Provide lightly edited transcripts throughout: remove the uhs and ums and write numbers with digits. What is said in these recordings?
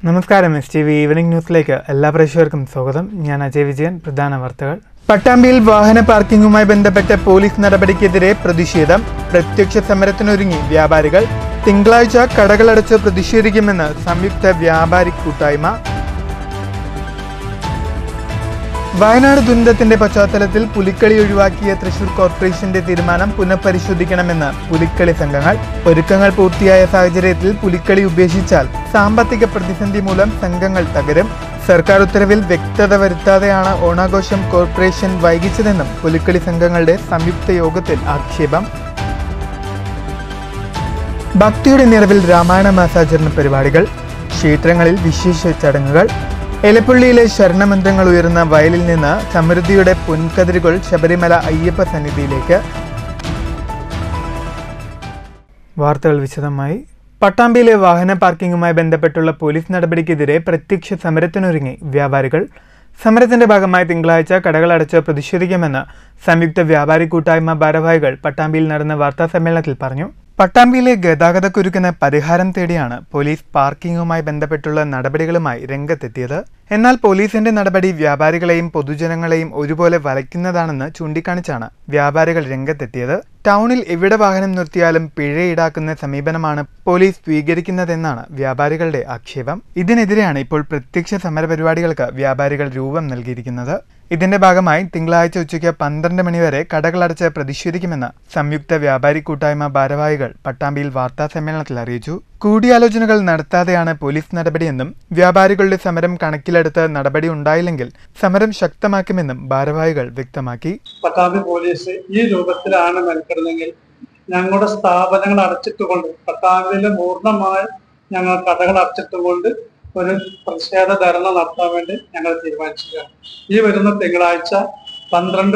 നമസ്കാരം STV evening ന്യൂസിലേക്ക് എല്ലാ പ്രേക്ഷകർക്കും സ്വാഗതം. ഞാൻ അജയ് വിജയൻ. പ്രധാന വാർത്തകൾ. പട്ടാമ്പിയിൽ വാഹന പാർക്കിംഗുമായി ബന്ധപ്പെട്ട പോലീസ് നടപടിക്കെതിരെ പ്രതിഷേധം. പ്രത്യക്ഷ സമരത്തിനൊരുങ്ങി വ്യാപാരികൾ. തിങ്കളാഴ്ച കടകളടച്ച് പ്രതിഷേധിക്കുമെന്ന് സംയുക്ത വ്യാപാരി കൂട്ടായ്മ. വയനാട് ദുരന്തത്തിന്റെ പശ്ചാത്തലത്തിൽ പുലിക്കളി ഒഴിവാക്കിയ തൃശൂർ കോർപ്പറേഷന്റെ തീരുമാനം പുനഃപരിശോധിക്കണമെന്ന് പുലിക്കളി സംഘങ്ങൾ. ഒരുക്കങ്ങൾ പൂർത്തിയായ സാഹചര്യത്തിൽ പുലിക്കളി ഉപേക്ഷിച്ചാൽ സാമ്പത്തിക പ്രതിസന്ധി മൂലം സംഘങ്ങൾ തകരും. സർക്കാർ ഉത്തരവിൽ വ്യക്തത വരുത്താതെയാണ് ഓണാഘോഷം കോർപ്പറേഷൻ വൈകിച്ചതെന്നും പുലിക്കളി സംഘങ്ങളുടെ സംയുക്ത യോഗത്തിൽ ആക്ഷേപം. ഭക്തിയുടെ നിറവിൽ രാമായണ മാസാചരണ പരിപാടികൾ. ക്ഷേത്രങ്ങളിൽ വിശേഷ ചടങ്ങുകൾ. എലപ്പുള്ളിയിലെ ശരണമന്ത്രങ്ങൾ ഉയർന്ന വയലിൽ നിന്ന് സമൃദ്ധിയുടെ പൊൻകതിരുകൾ ശബരിമല അയ്യപ്പ സന്നിധിയിലേക്ക്. വാർത്തകൾ വിശദമായി. പട്ടാമ്പിയിലെ വാഹന പാർക്കിംഗുമായി ബന്ധപ്പെട്ടുള്ള പോലീസ് നടപടിക്കെതിരെ പ്രത്യക്ഷ സമരത്തിനൊരുങ്ങി വ്യാപാരികൾ. സമരത്തിന്റെ ഭാഗമായി തിങ്കളാഴ്ച കടകളടച്ച് പ്രതിഷേധിക്കുമെന്ന് സംയുക്ത വ്യാപാരി കൂട്ടായ്മ ഭാരവാഹികൾ പട്ടാമ്പിയിൽ നടന്ന വാർത്താ സമ്മേളനത്തിൽ പറഞ്ഞു. പട്ടാമ്പിയിലെ ഗതാഗതക്കുരുക്കിന് പരിഹാരം തേടിയാണ് പോലീസ് പാർക്കിംഗുമായി ബന്ധപ്പെട്ടുള്ള നടപടികളുമായി രംഗത്തെത്തിയത്. എന്നാൽ പോലീസിന്റെ നടപടി വ്യാപാരികളെയും പൊതുജനങ്ങളെയും ഒരുപോലെ വലയ്ക്കുന്നതാണെന്ന് ചൂണ്ടിക്കാണിച്ചാണ് വ്യാപാരികൾ രംഗത്തെത്തിയത്. ടൗണിൽ എവിടെ വാഹനം നിർത്തിയാലും പിഴ ഈടാക്കുന്ന സമീപനമാണ് പോലീസ് സ്വീകരിക്കുന്നതെന്നാണ് വ്യാപാരികളുടെ ആക്ഷേപം. ഇതിനെതിരെയാണ് ഇപ്പോൾ പ്രത്യക്ഷ സമരപരിപാടികൾക്ക് വ്യാപാരികൾ രൂപം നൽകിയിരിക്കുന്നത്. ഇതിന്റെ ഭാഗമായി തിങ്കളാഴ്ച ഉച്ചയ്ക്ക് 12 മണിവരെ കടകളടച്ച് പ്രതിഷേധിക്കുമെന്ന് സംയുക്ത വ്യാപാരി കൂട്ടായ്മ ഭാരവാഹികൾ പട്ടാമ്പിയിൽ വാർത്താ സമ്മേളനത്തിൽ അറിയിച്ചു. കൂടിയാലോചനകൾ നടത്താതെയാണ് പോലീസ് നടപടിയെന്നും വ്യാപാരികളുടെ സമരം കണക്കിലെടുത്ത് നടപടി ഉണ്ടായില്ലെങ്കിൽ സമരം ശക്തമാക്കുമെന്നും ഭാരവാഹികൾ വ്യക്തമാക്കി. പട്ടാമ്പി പോലീസ് ഈ രൂപത്തിലാണ് മെനക്കെടുന്നെങ്കിൽ ഞങ്ങളുടെ സ്ഥാപനങ്ങൾ അടച്ചിട്ടുകൊണ്ട് പട്ടാമ്പിയിലെ പൂർണ്ണമായി ഞങ്ങൾ കടകൾ അടച്ചിട്ടുകൊണ്ട് ഒരു പ്രതിഷേധ ധർണ നടത്താൻ വേണ്ടി ഞങ്ങൾ തീരുമാനിച്ചിരിക്കുകയാണ്. ഈ വരുന്ന തിങ്കളാഴ്ച 12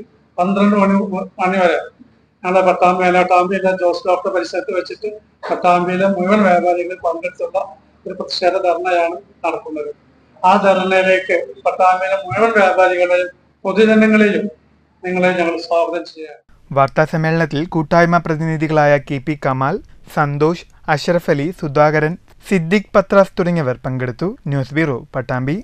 മണി വരെ ഞങ്ങളുടെ പട്ടാമ്പി മേലാട്ടാമ്പിയിലെ ജോസ് ഡോക്ടർ പരിസരത്ത് വെച്ചിട്ട് പട്ടാമ്പിയിലെ മുഴുവൻ വ്യാപാരികൾ പങ്കെടുത്തുള്ള ഒരു പ്രതിഷേധ ധർണയാണ് നടക്കുന്നത്. ആ ധർണയിലേക്ക് പട്ടാമ്പിയിലെ മുഴുവൻ വ്യാപാരികളെയും പൊതുജനങ്ങളെയും നിങ്ങളെ ഞങ്ങൾ സ്വാഗതം ചെയ്യാം. വാർത്താ സമ്മേളനത്തിൽ കൂട്ടായ്മ പ്രതിനിധികളായ KP കമാൽ, സന്തോഷ്, അഷറഫ് അലി, സുധാകരൻ, സിദ്ദിഖ് പത്രാസ് തുടങ്ങിയവർ പങ്കെടുത്തു. News bureau, Pattambi.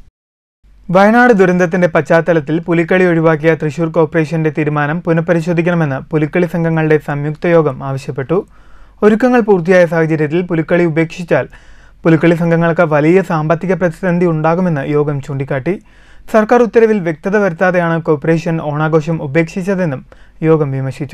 വയനാട് ദുരന്തത്തിന്റെ പശ്ചാത്തലത്തിൽ പുലിക്കളി ഒഴിവാക്കിയ തൃശൂർ കോർപ്പറേഷന്റെ തീരുമാനം പുനഃപരിശോധിക്കണമെന്ന് പുലിക്കളി സംഘങ്ങളുടെ സംയുക്ത യോഗം ആവശ്യപ്പെട്ടു. ഒരുക്കങ്ങൾ പൂർത്തിയായ സാഹചര്യത്തിൽ പുലിക്കളി ഉപേക്ഷിച്ചാൽ പുലിക്കളി സംഘങ്ങൾക്ക് വലിയ സാമ്പത്തിക പ്രതിസന്ധി ഉണ്ടാകുമെന്ന് യോഗം ചൂണ്ടിക്കാട്ടി. സർക്കാർ ഉത്തരവിൽ വ്യക്തത വരുത്താതെയാണ് കോർപ്പറേഷൻ ഓണാഘോഷം ഉപേക്ഷിച്ചതെന്നും യോഗം വിമർശിച്ചു.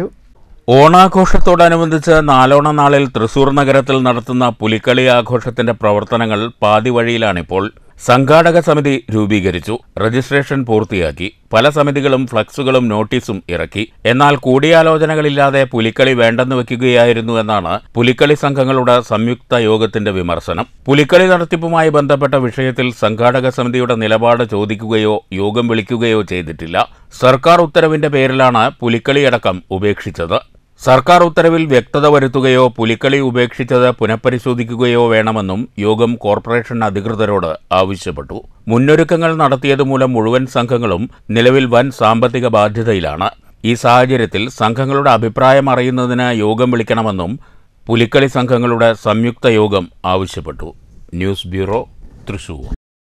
ഓണാഘോഷത്തോടനുബന്ധിച്ച് നാലോണ നാളിൽ തൃശൂർ നഗരത്തിൽ നടത്തുന്ന പുലിക്കളി ആഘോഷത്തിന്റെ പ്രവർത്തനങ്ങൾ പാതി വഴിയിലാണിപ്പോൾ. സംഘാടക സമിതി രൂപീകരിച്ചു. രജിസ്ട്രേഷൻ പൂർത്തിയാക്കി. പല സമിതികളും ഫ്ലക്സുകളും നോട്ടീസും ഇറക്കി. എന്നാൽ കൂടിയാലോചനകളില്ലാതെ പുലിക്കളി വേണ്ടെന്ന് വയ്ക്കുകയായിരുന്നു എന്നാണ് പുലിക്കളി സംഘങ്ങളുടെ സംയുക്ത യോഗത്തിന്റെ വിമർശനം. പുലിക്കളി നടത്തിപ്പുമായി ബന്ധപ്പെട്ട വിഷയത്തിൽ സംഘാടക സമിതിയുടെ നിലപാട് ചോദിക്കുകയോ യോഗം വിളിക്കുകയോ ചെയ്തിട്ടില്ല. സർക്കാർ ഉത്തരവിന്റെ പേരിലാണ് പുലിക്കളിയടക്കം ഉപേക്ഷിച്ചത്. സർക്കാർ ഉത്തരവിൽ വ്യക്തത വരുത്തുകയോ പുലിക്കളി ഉപേക്ഷിച്ചത് പുനഃപരിശോധിക്കുകയോ വേണമെന്നും യോഗം കോർപ്പറേഷൻ അധികൃതരോട് ആവശ്യപ്പെട്ടു. മുന്നൊരുക്കങ്ങൾ നടത്തിയതുമൂലം മുഴുവൻ സംഘങ്ങളും നിലവിൽ വൻ സാമ്പത്തിക ബാധ്യതയിലാണ്. ഈ സാഹചര്യത്തിൽ സംഘങ്ങളുടെ അഭിപ്രായം അറിയുന്നതിന് യോഗം വിളിക്കണമെന്നും പുലിക്കളി സംഘങ്ങളുടെ സംയുക്ത യോഗം ആവശ്യപ്പെട്ടു. News bureau, Thrissur.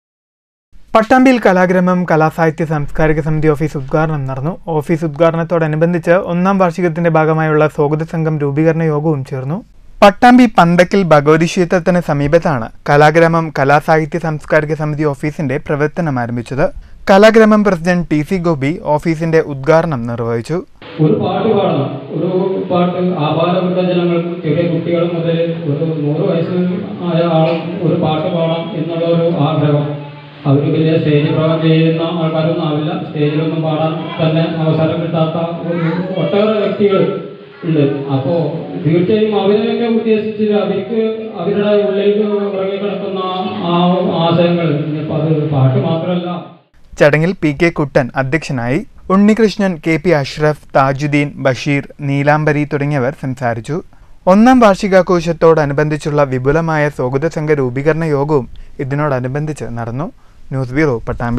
പട്ടാമ്പിയിൽ കലാഗ്രാമം കലാസാഹിത്യ സാംസ്കാരിക സമിതി ഓഫീസ് ഉദ്ഘാടനം നടന്നു. ഓഫീസ് ഉദ്ഘാടനത്തോടനുബന്ധിച്ച് 1ാം വാർഷികത്തിന്റെ ഭാഗമായുള്ള സ്വാഗത സംഘം രൂപീകരണ യോഗവും ചേർന്നു. പട്ടാമ്പി പന്തക്കിൽ ഭഗവതി ക്ഷേത്രത്തിന് സമീപത്താണ് കലാഗ്രാമം കലാസാഹിത്യ സാംസ്കാരിക സമിതി ഓഫീസിന്റെ പ്രവർത്തനം ആരംഭിച്ചത്. കലാഗ്രാമം പ്രസിഡന്റ് TC ഗോപി ഓഫീസിന്റെ ഉദ്ഘാടനം നിർവഹിച്ചു. ഒരു പാട്ട് പാടണം, ഒരു പാട്ട് ആപാലവൃദ്ധജനങ്ങൾക്ക്, ചെറിയ കുട്ടികൾ മുതൽ ഒരു 100 വയസ്സ് ആയ ആളും ഒരു പാട്ട് പാടാം എന്നുള്ള ഒരു ആഗ്രഹം. അവർ വലിയ സ്റ്റേജ് പ്രോഗ്രാം ചെയ്യുന്ന ആൾക്കാരൊന്നും ആവില്ല. സ്റ്റേജിലൊന്നും പാടാൻ തന്നെ അവസരം കിട്ടാത്ത ഒട്ടേറെ വ്യക്തികൾ ഉണ്ട്. അപ്പോൾ തീർച്ചയായും അവരെയൊക്കെ ഉദ്ദേശിച്ച് അവർക്ക് അവരുടെ ഉള്ളിൽ ഉറങ്ങിക്കിടക്കുന്ന ആ ആശയങ്ങൾ, അത് പാട്ട് മാത്രമല്ല. ചടങ്ങിൽ PK കുട്ടൻ അധ്യക്ഷനായി. ഉണ്ണികൃഷ്ണൻ, KP അഷ്റഫ്, താജുദ്ദീൻ, ബഷീർ, നീലാംബരി തുടങ്ങിയവർ സംസാരിച്ചു. 1ാം വാർഷികാഘോഷത്തോടനുബന്ധിച്ചുള്ള വിപുലമായ സ്വാഗത സംഘ രൂപീകരണ യോഗവും ഇതിനോടനുബന്ധിച്ച് നടന്നു. News bureau, Pattambi.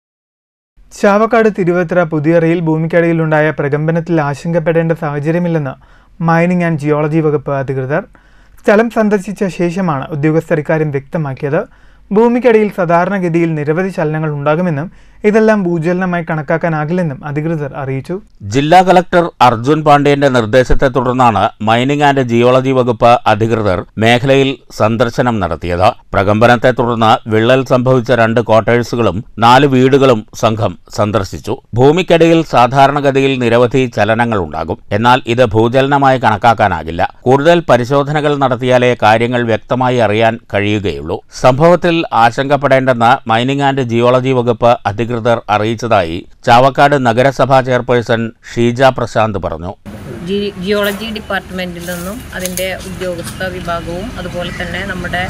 ചാവക്കാട് തിരുവത്ര പുതിയറയിൽ ഭൂമിക്കടിയിലുണ്ടായ പ്രകമ്പനത്തിൽ ആശങ്കപ്പെടേണ്ട സാഹചര്യമില്ലെന്ന് മൈനിങ് ആൻഡ് ജിയോളജി വകുപ്പ് അധികൃതർ. സ്ഥലം സന്ദർശിച്ച ശേഷമാണ് ഉദ്യോഗസ്ഥർ ഇക്കാര്യം വ്യക്തമാക്കിയത്. ഭൂമിക്കടിയിൽ സാധാരണഗതിയിൽ നിരവധി ചലനങ്ങൾ ഉണ്ടാകുമെന്നും ഇതെല്ലാം ഭൂചലനമായി കണക്കാക്കാനാകില്ലെന്നും അധികൃതർ അറിയിച്ചു. ജില്ലാ കളക്ടർ അർജുൻ പാണ്ഡ്യന്റെ നിർദ്ദേശത്തെ തുടർന്നാണ് മൈനിംഗ് ആൻഡ് ജിയോളജി വകുപ്പ് അധികൃതർ മേഖലയിൽ സന്ദർശനം നടത്തിയത്. പ്രകമ്പനത്തെ തുടർന്ന് വിള്ളൽ സംഭവിച്ച 2 ക്വാർട്ടേഴ്സുകളും 4 വീടുകളും സംഘം സന്ദർശിച്ചു. ഭൂമിക്കടിയിൽ സാധാരണഗതിയിൽ നിരവധി ചലനങ്ങൾ ഉണ്ടാകും. എന്നാൽ ഇത് ഭൂചലനമായി കണക്കാക്കാനാകില്ല. കൂടുതൽ പരിശോധനകൾ നടത്തിയാലേ കാര്യങ്ങൾ വ്യക്തമായി അറിയാൻ കഴിയുകയുള്ളൂ. സംഭവത്തിൽ ആശങ്കപ്പെടേണ്ടെന്ന് മൈനിംഗ് ആൻഡ് ജിയോളജി വകുപ്പ് അധികൃതർ അറിയിച്ചതായി ചാവക്കാട് നഗരസഭാ ചെയർപേഴ്സൺ ഷീജ പ്രശാന്ത് പറഞ്ഞു. ജിയോളജി ഡിപ്പാർട്ട്മെന്റിൽ നിന്നും അതിൻ്റെ ഉദ്യോഗസ്ഥ വിഭാഗവും അതുപോലെ തന്നെ നമ്മുടെ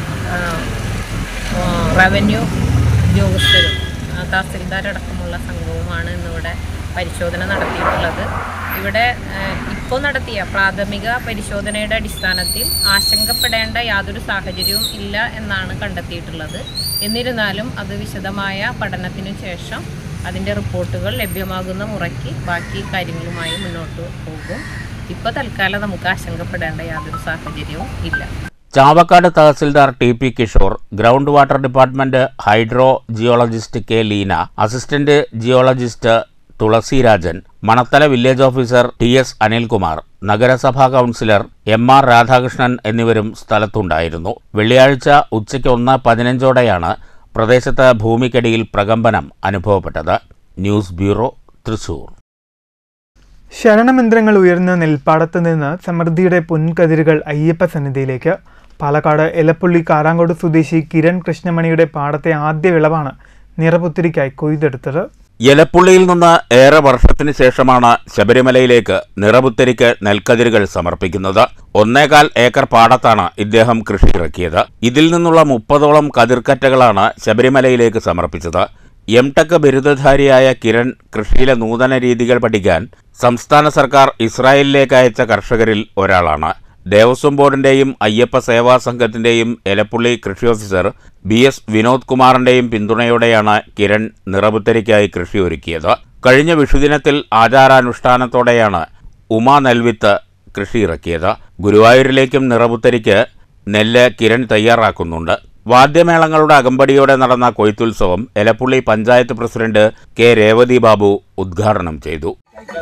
റവന്യൂ ഉദ്യോഗസ്ഥരും തഹസിൽദാരടക്കമുള്ള സംഘവുമാണ് ഇന്നിവിടെ പരിശോധന നടത്തിയിട്ടുള്ളത്. ഇവിടെ ഇപ്പോൾ നടത്തിയ പ്രാഥമിക പരിശോധനയുടെ അടിസ്ഥാനത്തിൽ ആശങ്കപ്പെടേണ്ട യാതൊരു സാഹചര്യവും ഇല്ല എന്നാണ് കണ്ടെത്തിയിട്ടുള്ളത്. എന്നിരുന്നാലും അത് വിശദമായ പഠനത്തിനു ശേഷം അതിൻ്റെ റിപ്പോർട്ടുകൾ ലഭ്യമാകുന്ന മുറയ്ക്ക് ബാക്കി കാര്യങ്ങളുമായി മുന്നോട്ട് പോകും. ഇപ്പോൾ തൽക്കാലം നമുക്ക് ആശങ്കപ്പെടേണ്ട യാതൊരു സാഹചര്യവും ഇല്ല. Chavakkad tahsildar T P. Kishore, ground water department hydrogeologist K. Leena, assistant geologist Thulasirajan, Manathala village officer T S. Anilkumar, നഗരസഭാ കൗൺസിലർ എം.ആർ. രാധാകൃഷ്ണൻ എന്നിവരും സ്ഥലത്തുണ്ടായിരുന്നു. വെള്ളിയാഴ്ച ഉച്ചയ്ക്ക് 1:15 പ്രദേശത്ത് ഭൂമിക്കടിയിൽ പ്രകമ്പനം അനുഭവപ്പെട്ടത്. News bureau, Thrissur. ശരണമന്ത്രങ്ങൾ ഉയർന്ന നെൽപ്പാടത്ത് നിന്ന് സമൃദ്ധിയുടെ പൊൻകതിരുകൾ അയ്യപ്പ സന്നിധിയിലേക്ക്. പാലക്കാട് എലപ്പുള്ളി കാരാങ്കോട് സ്വദേശി കിരൺ കൃഷ്ണമണിയുടെ പാടത്തെ ആദ്യ വിളവാണ് നിറപുത്തിരിക്കായി കൊയ്തെടുത്തത്. എലപ്പുള്ളിയിൽ നിന്ന് ഏറെ വർഷത്തിന് ശേഷമാണ് ശബരിമലയിലേക്ക് നിറപുത്തരിക്ക് നെൽക്കതിരുകൾ സമർപ്പിക്കുന്നത്. 1.25 ഏക്കർ പാടത്താണ് ഇദ്ദേഹം കൃഷി ഇറക്കിയത്. ഇതിൽ നിന്നുള്ള 30ഓളം കതിർക്കറ്റകളാണ് ശബരിമലയിലേക്ക് സമർപ്പിച്ചത്. എം.ടെക് ബിരുദധാരിയായ കിരൺ കൃഷിയിലെ നൂതന രീതികൾ പഠിക്കാൻ സംസ്ഥാന സർക്കാർ ഇസ്രായേലിലേക്ക് അയച്ച കർഷകരിൽ ഒരാളാണ്. ദേവസ്വം ബോർഡിന്റെയും അയ്യപ്പ സേവാ സംഘത്തിന്റെയും എലപ്പുള്ളി കൃഷി ഓഫീസർ ബി.എസ്. വിനോദ് കുമാറിന്റെയും പിന്തുണയോടെയാണ് കിരൺ നിറപുത്തരിക്കായി കൃഷി ഒരുക്കിയത്. കഴിഞ്ഞ വിഷുദിനത്തിൽ ആചാരാനുഷ്ഠാനത്തോടെയാണ് ഉമാ നെൽവിത്ത് കൃഷി ഇറക്കിയത്. ഗുരുവായൂരിലേക്കും നിറപുത്തരിക്ക് നെല്ല് കിരൺ തയ്യാറാക്കുന്നുണ്ട്. വാദ്യമേളങ്ങളുടെ അകമ്പടിയോടെ നടന്ന കൊയ്ത്തുത്സവം എലപ്പുള്ളി പഞ്ചായത്ത് പ്രസിഡന്റ് കെ. രേവതി ബാബു ഉദ്ഘാടനം ചെയ്തു.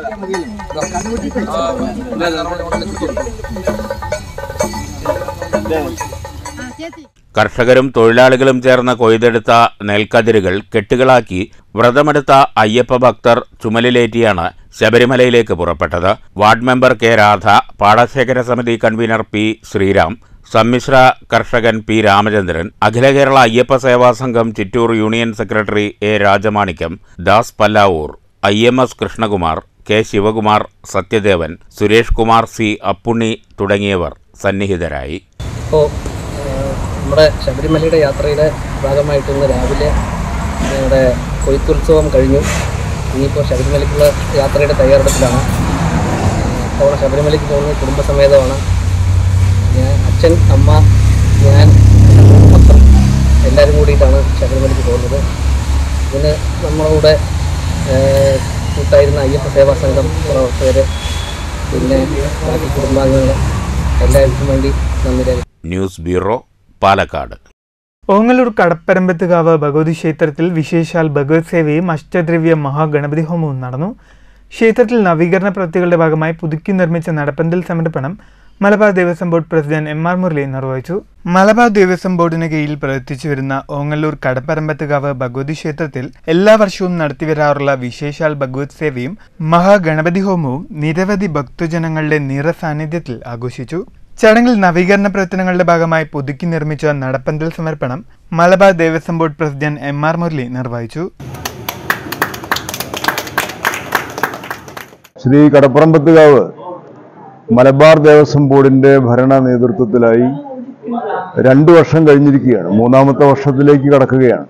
കർഷകരും തൊഴിലാളികളും ചേർന്ന് കൊയ്തെടുത്ത നെൽക്കതിരുകൾ കെട്ടുകളാക്കി വ്രതമെടുത്ത അയ്യപ്പ ഭക്തർ ചുമലിലേറ്റിയാണ് ശബരിമലയിലേക്ക് പുറപ്പെട്ടത്. Ward member K. രാധ, പാടശേഖര സമിതി കൺവീനർ പി. ശ്രീരാം, സമ്മിശ്ര കർഷകൻ P. Ramachandran, Akhila Kerala Ayyappa Seva Sangham Chittur union secretary A. Rajamanikyam, Das Pallavur, IMS Krishnakumar, K. Sivakumar, Sathyadevan, Suresh Kumar, C. Appunni തുടങ്ങിയവർ സന്നിഹിതരായി. ഇപ്പോൾ നമ്മുടെ ശബരിമലയുടെ യാത്രയുടെ ഭാഗമായിട്ട് ഇന്ന് രാവിലെ ഞങ്ങളുടെ കൊയ്ത്തുത്സവം കഴിഞ്ഞു. ഇനിയിപ്പോൾ ശബരിമലയ്ക്കുള്ള യാത്രയുടെ തയ്യാറെടുപ്പിലാണ്. തവണ ശബരിമലയ്ക്ക് പോകുന്നത് കുടുംബസമേതമാണ്. അച്ഛൻ, അമ്മ, ഞാൻ, മക്കൾ എല്ലാവരും കൂടിയിട്ടാണ് ശബരിമലയ്ക്ക് പോകുന്നത്. ഇതിന് നമ്മളുടെ കൂട്ടായിരുന്ന അയ്യപ്പ സേവാ സംഘം പ്രവർത്തകർ, പിന്നെ ബാക്കി കുടുംബാംഗങ്ങൾ എല്ലാവർക്കും വേണ്ടി നന്ദി. News bureau, Palakkad. ഓങ്ങല്ലൂർ കടപ്പരമ്പത്തുകാവ് ഭഗവതി ക്ഷേത്രത്തിൽ വിശേഷാൽ ഭഗവത് സേവയും അഷ്ടദ്രവ്യ മഹാഗണപതി ഹോമവും നടന്നു. ക്ഷേത്രത്തിൽ നവീകരണ പ്രവൃത്തികളുടെ ഭാഗമായി പുതുക്കി നിർമ്മിച്ച നടപ്പന്തൽ സമർപ്പണം Malabar Devaswom board president M.R. Murali നിർവഹിച്ചു. മലബാർ ദേവസ്വം ബോർഡിന് കീഴിൽ പ്രവർത്തിച്ചു വരുന്ന ഓങ്ങല്ലൂർ കടപ്പരമ്പത്തുകാവ് ഭഗവതി ക്ഷേത്രത്തിൽ എല്ലാ വർഷവും നടത്തിവരാറുള്ള വിശേഷാൽ ഭഗവത് സേവയും മഹാഗണപതി ഹോമവും നിരവധി ഭക്തജനങ്ങളുടെ നിറസാന്നിധ്യത്തിൽ ആഘോഷിച്ചു. ചടങ്ങിൽ നവീകരണ പ്രവർത്തനങ്ങളുടെ ഭാഗമായി പുതുക്കി നിർമ്മിച്ച നടപ്പന്തൽ സമർപ്പണം Malabar Devaswom board president M.R. Murali നിർവഹിച്ചു. ശ്രീ കടപ്പറമ്പത്തുകാവ് മലബാർ ദേവസ്വം ബോർഡിന്റെ ഭരണ നേതൃത്വത്തിലായി 2 വർഷം കഴിഞ്ഞിരിക്കുകയാണ്. 3ാമത്തെ വർഷത്തിലേക്ക് കടക്കുകയാണ്.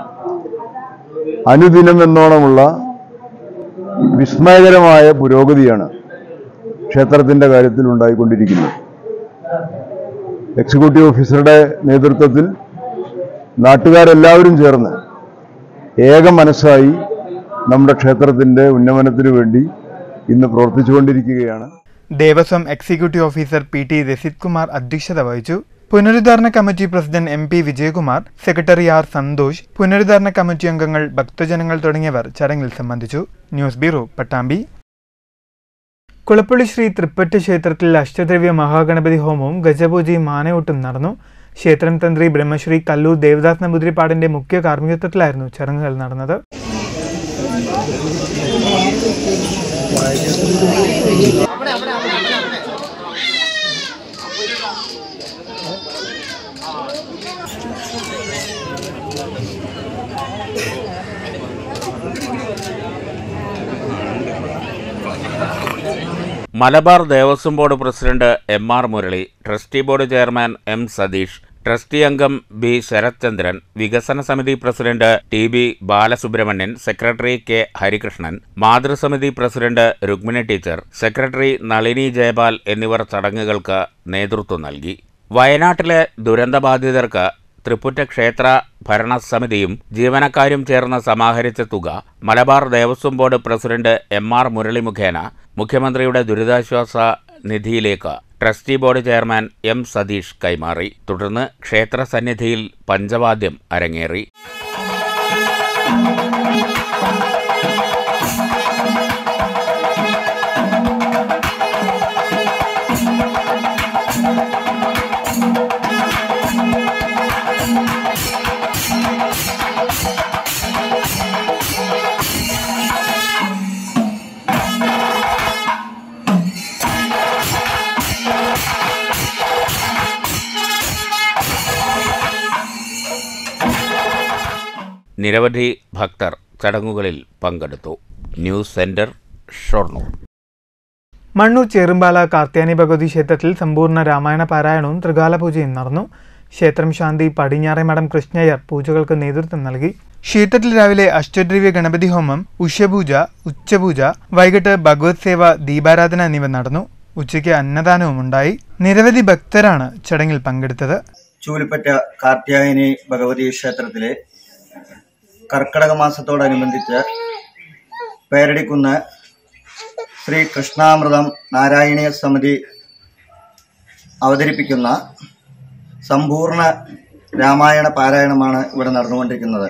അനുദിനം എന്നോണമുള്ള വിസ്മയകരമായ പുരോഗതിയാണ് ക്ഷേത്രത്തിന്റെ കാര്യത്തിൽ ഉണ്ടായിക്കൊണ്ടിരിക്കുന്നത്. എക്സിക്യൂട്ടീവ് ഓഫീസറുടെ നേതൃത്വത്തിൽ നാട്ടുകാരെല്ലാവരും ചേർന്ന് ഏക മനസ്സായി നമ്മുടെ ക്ഷേത്രത്തിന്റെ ഉന്നമനത്തിനു വേണ്ടി ഇന്ന് പ്രവർത്തിച്ചുകൊണ്ടിരിക്കുകയാണ്. Devaswom executive officer P.T. Rasith Kumar അധ്യക്ഷത വഹിച്ചു. പുനരുദ്ധാരണ committee president MP Vijayakumar, secretary R Santhosh, പുനരുദ്ധാരണ കമ്മിറ്റി അംഗങ്ങൾ, ഭക്തജനങ്ങൾ തുടങ്ങിയവർ ചടങ്ങിൽ സംബന്ധിച്ചു. News bureau, Pattambi. കുളപ്പള്ളി ശ്രീ തൃപ്പറ്റ് ക്ഷേത്രത്തിൽ അഷ്ടദ്രവ്യ മഹാഗണപതി ഹോമവും ഗജപൂജയും ആനയൂട്ടും നടന്നു. ക്ഷേത്രം തന്ത്രി ബ്രഹ്മശ്രീ കല്ലൂർ ദേവദാസ് നമ്പൂതിരിപ്പാടിന്റെ മുഖ്യ കാർമ്മികത്വത്തിലായിരുന്നു ചടങ്ങുകൾ നടന്നത്. Malabar Devaswom board president MR Murali, trustee board chairman M Sathish, trustee അംഗം B ശരത്ചന്ദ്രൻ, വികസന സമിതി president TB Balasubramanian, secretary K Harikrishnan, മാതൃസമിതി president Rukmini teacher, secretary Nalini Jayapal എന്നിവർ ചടങ്ങുകൾക്ക് നേതൃത്വം നൽകി. വയനാട്ടിലെ ദുരന്തബാധിതർക്ക് തൃപ്പുറ്റ ക്ഷേത്ര ഭരണസമിതിയും ജീവനക്കാരും ചേർന്ന് സമാഹരിച്ച തുക Malabar Devaswom board president MR Murali മുഖേന മുഖ്യമന്ത്രിയുടെ ദുരിതാശ്വാസ നിധിയിലേക്ക് trustee board chairman M Sathish കൈമാറി. തുടർന്ന് ക്ഷേത്ര സന്നിധിയിൽ പഞ്ചവാദ്യം അരങ്ങേറി. നിരവധി ഭക്തർ ചടങ്ങുകളിൽ പങ്കെടുത്തു. News centre, Shoranur. മണ്ണൂർ ചേറുംപാല കാർത്യാനി ഭഗവതി ക്ഷേത്രത്തിൽ സമ്പൂർണ്ണ രാമായണ പാരായണവും ത്രികാല പൂജയും നടന്നു. ക്ഷേത്രം ശാന്തി പടിഞ്ഞാറെ മഠം കൃഷ്ണയ്യർ പൂജകൾക്ക് നേതൃത്വം നൽകി. ക്ഷേത്രത്തിൽ രാവിലെ അഷ്ടദ്രവ്യ ഗണപതി ഹോമം, ഉഷപൂജ, ഉച്ചപൂജ, വൈകിട്ട് ഭഗവത് സേവ, ദീപാരാധന എന്നിവ നടന്നു. ഉച്ചയ്ക്ക് അന്നദാനവും ഉണ്ടായി. നിരവധി ഭക്തരാണ് ചടങ്ങിൽ പങ്കെടുത്തത്. ചൂലിപ്പറ്റ കാർത്യായനി ഭഗവതി ക്ഷേത്രത്തിലെ കർക്കിടക മാസത്തോടനുബന്ധിച്ച് പേരടിക്കുന്ന് ശ്രീ കൃഷ്ണാമൃതം നാരായണീയ സമിതി അവതരിപ്പിക്കുന്ന സമ്പൂർണ്ണ രാമായണ പാരായണമാണ് ഇവിടെ നടന്നുകൊണ്ടിരിക്കുന്നത്.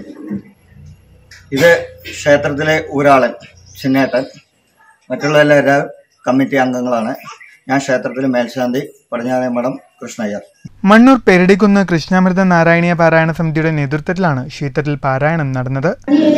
ഇത് ക്ഷേത്രത്തിലെ ഊരാളൻ ചിന്നേട്ടൻ, മറ്റുള്ള എല്ലാവരും കമ്മിറ്റി അംഗങ്ങളാണ്. ഞാൻ ക്ഷേത്രത്തിലെ മേൽശാന്തി പടിഞ്ഞാറേ മഠം കൃഷ്ണയ്യർ. മണ്ണൂർ പെരടിക്കുന്ന് കൃഷ്ണാമൃത നാരായണീയ പാരായണ സമിതിയുടെ നേതൃത്വത്തിലാണ് ക്ഷേത്രത്തിൽ പാരായണം നടന്നത്.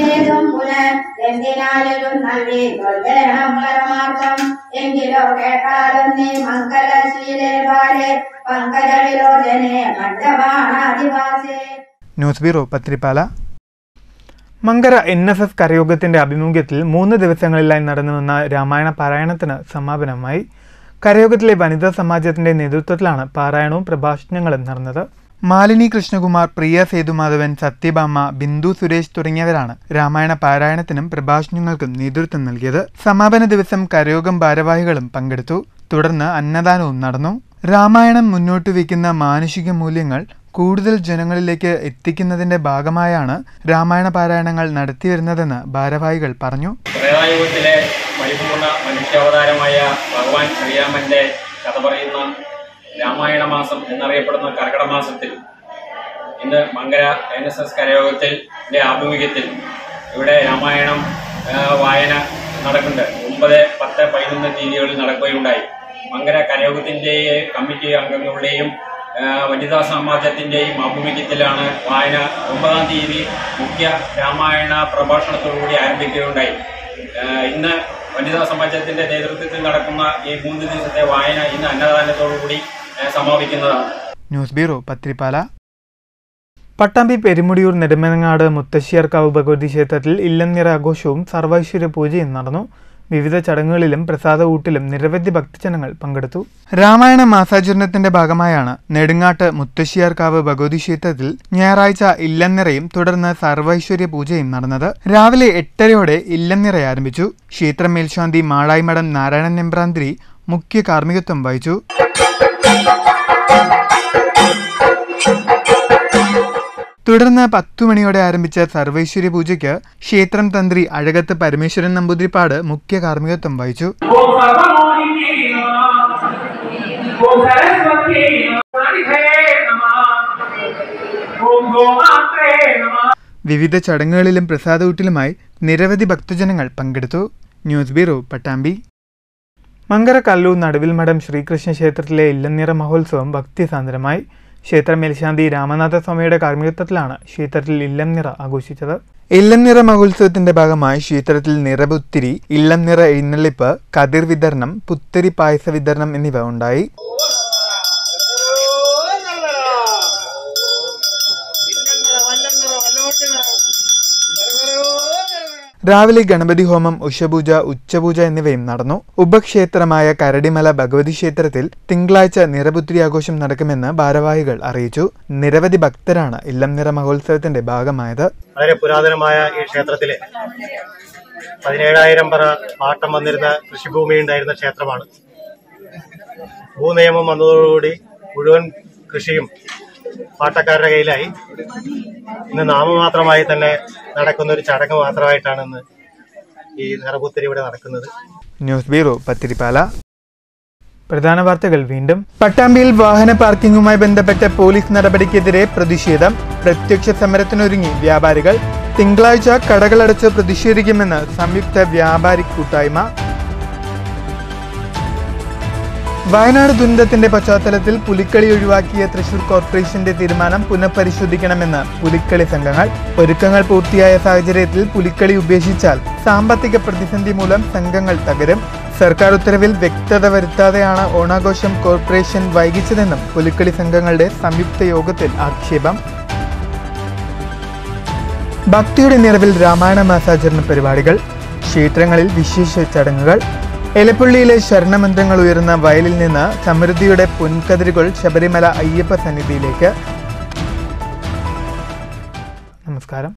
News bureau, Pathirippala. Mankara NSS കരയോഗത്തിന്റെ ആഭിമുഖ്യത്തിൽ 3 ദിവസങ്ങളിലായി നടന്നുവന്ന രാമായണ പാരായണത്തിന് സമാപനമായി. കരയോഗത്തിലെ വനിതാ സമാജത്തിന്റെ നേതൃത്വത്തിലാണ് പാരായണവും പ്രഭാഷണങ്ങളും നടന്നത്. മാലിനി കൃഷ്ണകുമാർ, പ്രിയ സേതുമാധവൻ, സത്യഭാമ, ബിന്ദു സുരേഷ് തുടങ്ങിയവരാണ് രാമായണ പാരായണത്തിനും പ്രഭാഷണങ്ങൾക്കും നേതൃത്വം നൽകിയത്. സമാപന ദിവസം കരയോഗം ഭാരവാഹികളും പങ്കെടുത്തു. തുടർന്ന് അന്നദാനവും നടന്നു. രാമായണം മുന്നോട്ട് വയ്ക്കുന്ന മാനുഷിക മൂല്യങ്ങൾ കൂടുതൽ ജനങ്ങളിലേക്ക് എത്തിക്കുന്നതിന്റെ ഭാഗമായാണ് രാമായണ പാരായണങ്ങൾ നടത്തിവരുന്നതെന്ന് ഭാരവാഹികൾ പറഞ്ഞു. ത്രേതായുഗത്തിലെ പരിപൂർണ മനുഷ്യാവതാരമായ ഭഗവാൻ ശ്രീരാമന്റെ കഥ പറയുന്ന രാമായണ മാസം എന്നറിയപ്പെടുന്ന കർക്കിടക മാസത്തിൽ ഇന്ന് മങ്കര NSS കരയോഗത്തിന്റെ ആഭിമുഖ്യത്തിൽ ഇവിടെ രാമായണം വായന നടക്കുന്നുണ്ട്. 9, 10, 11 തീയതികളിൽ നടക്കുകയുണ്ടായി. മങ്കര കരയോഗത്തിന്റെ കമ്മിറ്റി അംഗങ്ങളുടെയും വനിതാ സമാജത്തിന്റെയും ആഭിമുഖ്യത്തിലാണ് വായന 9-ാം തീയതി മുഖ്യ രാമായണ പ്രഭാഷണത്തോടുകൂടി ആരംഭിക്കുകയുണ്ടായി. ഇന്ന് വനിതാ സമാജത്തിന്റെ നേതൃത്വത്തിൽ നടക്കുന്ന ഈ 3 ദിവസത്തെ വായന ഇന്ന് അന്നദാനത്തോടുകൂടി സമാപിക്കുന്നതാണ്. News bureau, Pathirippala. പട്ടാമ്പി പെരുമുടിയൂർ നെടുമനങ്ങാട് മുത്തശ്ശിയാർക്കാവ് ഭഗവതി ക്ഷേത്രത്തിൽ ഇല്ലംനിറ ആഘോഷവും സർവൈശ്വര്യ പൂജയും നടന്നു. വിവിധ ചടങ്ങുകളിലും പ്രസാദ ഊട്ടിലും നിരവധി ഭക്തജനങ്ങൾ പങ്കെടുത്തു. രാമായണ മാസാചരണത്തിന്റെ ഭാഗമായാണ് നെടുങ്ങാട്ട് മുത്തശ്ശിയാർക്കാവ് ഭഗവതി ക്ഷേത്രത്തിൽ ഞായറാഴ്ച ഇല്ലംനിറയും തുടർന്ന് സർവൈശ്വര്യ പൂജയും നടന്നത്. രാവിലെ 8:30 ഇല്ലംനിറ ആരംഭിച്ചു. ക്ഷേത്രം മേൽശാന്തി മാളായിമഠം നാരായണൻ നമ്പ്രാന്തിരി മുഖ്യ കാർമ്മികത്വം വഹിച്ചു. തുടർന്ന് 10 മണിയോടെ ആരംഭിച്ച സർവൈശ്വര്യ പൂജയ്ക്ക് ക്ഷേത്രം തന്ത്രി അഴകത്ത് പരമേശ്വരൻ നമ്പൂതിരിപ്പാട് മുഖ്യ കാർമ്മികത്വം വഹിച്ചു. വിവിധ ചടങ്ങുകളിലും പ്രസാദഊട്ടിലുമായി നിരവധി ഭക്തജനങ്ങൾ പങ്കെടുത്തു. News bureau, Pattambi. മങ്കര കല്ലൂർ നടുവിൽ മഠം ശ്രീകൃഷ്ണ ക്ഷേത്രത്തിലെ ഇല്ലംനിറ മഹോത്സവം ഭക്തിസാന്ദ്രമായി. ക്ഷേത്ര മേൽശാന്തി രാമനാഥസ്വാമിയുടെ കാർമ്മികത്വത്തിലാണ് ക്ഷേത്രത്തിൽ ഇല്ലംനിറ ആഘോഷിച്ചത്. ഇല്ലംനിറ മഹോത്സവത്തിന്റെ ഭാഗമായി ക്ഷേത്രത്തിൽ നിറപുത്തിരി, ഇല്ലംനിറ എഴുന്നള്ളിപ്പ്, കതിർ വിതരണം, പുത്തരി പായസ വിതരണം എന്നിവ ഉണ്ടായി. രാവിലെ ഗണപതി ഹോമം, ഉഷപൂജ, ഉച്ചപൂജ എന്നിവയും നടന്നു. ഉപക്ഷേത്രമായ കരടിമല ഭഗവതി ക്ഷേത്രത്തിൽ തിങ്കളാഴ്ച നിറപുത്തിരി ആഘോഷം നടക്കുമെന്ന് ഭാരവാഹികൾ അറിയിച്ചു. നിരവധി ഭക്തരാണ് ഇല്ലംനിറ മഹോത്സവത്തിന്റെ ഭാഗമായത്. വളരെ പുരാതനമായ ഈ ക്ഷേത്രത്തിലെ 17,000 പറ പാട്ടം വന്നിരുന്ന കൃഷിഭൂമി ഉണ്ടായിരുന്ന ക്ഷേത്രമാണ്. ഭൂനിയമം വന്നതോടുകൂടി മുഴുവൻ കൃഷിയും പാട്ടക്കാരുടെ കയ്യിലായി. ഇന്ന് നാമമാത്രമായി തന്നെ നടക്കുന്ന ഒരു ചടങ്ങ് മാത്രമായിട്ടാണ് ഇന്ന് ഈ നിറപുത്തരി ഇവിടെ നടക്കുന്നത്. News bureau, Pathirippala. പ്രധാന വാർത്തകൾ വീണ്ടും. പട്ടാമ്പിയിൽ വാഹന പാർക്കിംഗുമായി ബന്ധപ്പെട്ട പോലീസ് നടപടിക്കെതിരെ പ്രതിഷേധം. പ്രത്യക്ഷ സമരത്തിനൊരുങ്ങി വ്യാപാരികൾ. തിങ്കളാഴ്ച കടകളടച്ച് പ്രതിഷേധിക്കുമെന്ന് സംയുക്ത വ്യാപാരി കൂട്ടായ്മ. വയനാട് ദുരന്തത്തിന്റെ പശ്ചാത്തലത്തിൽ പുലിക്കളി ഒഴിവാക്കിയ തൃശൂർ കോർപ്പറേഷന്റെ തീരുമാനം പുനഃപരിശോധിക്കണമെന്ന് പുലിക്കളി സംഘങ്ങൾ. ഒരുക്കങ്ങൾ പൂർത്തിയായ സാഹചര്യത്തിൽ പുലിക്കളി ഉപേക്ഷിച്ചാൽ സാമ്പത്തിക പ്രതിസന്ധി മൂലം സംഘങ്ങൾ തകരും. സർക്കാർ ഉത്തരവിൽ വ്യക്തത വരുത്താതെയാണ് ഓണാഘോഷം കോർപ്പറേഷൻ വൈകിച്ചതെന്നും പുലിക്കളി സംഘങ്ങളുടെ സംയുക്ത യോഗത്തിൽ ആക്ഷേപം. ഭക്തിയുടെ നിറവിൽ രാമായണ മാസാചരണ പരിപാടികൾ. ക്ഷേത്രങ്ങളിൽ വിശേഷ ചടങ്ങുകൾ. എലപ്പുള്ളിയിലെ ശരണമന്ത്രങ്ങൾ ഉയർന്ന വയലിൽ നിന്ന് സമൃദ്ധിയുടെ പൊൻകതിരുകൾ ശബരിമല അയ്യപ്പ സന്നിധിയിലേക്ക്. നമസ്കാരം.